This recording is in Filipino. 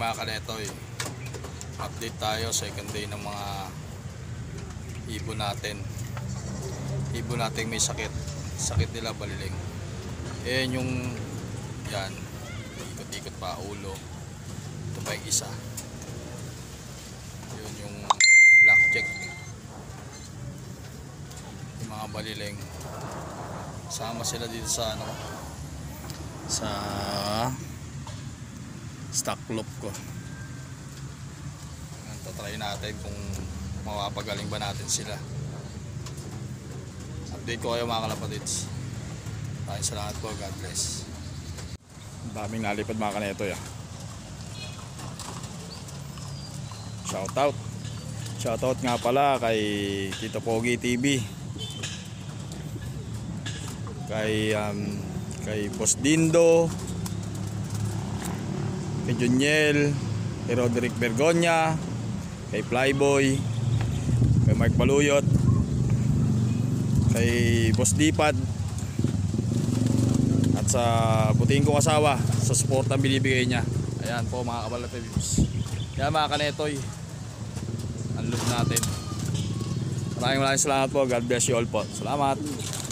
mga kanetoy, update tayo second day ng mga ibon natin. Ibon natin may sakit nila baliling. Ayan yung yan, ikot-ikot pa ulo. Ito pa yung isa, yun yung black check. Yung mga baliling sama sila dito sa sa stock loop ko. Try natin kung mapapagaling ba natin sila. Update ko kayo mga kalapatids. Maraming salamat po. God bless. Daming nalipad mga kanetoy. Shoutout nga pala kay Tito Pogi TV, kay Boss Dindo, kay Juniel, kay Roderick Bergonya, kay Flyboy, kay Mark Paluyot, kay Boss Dipad, at sa buting kong asawa sa support ang binibigay niya. Ayan po mga kabalatids. Yan mga kanetoy, ang loop natin. Maraming salamat po. God bless you all po. Salamat.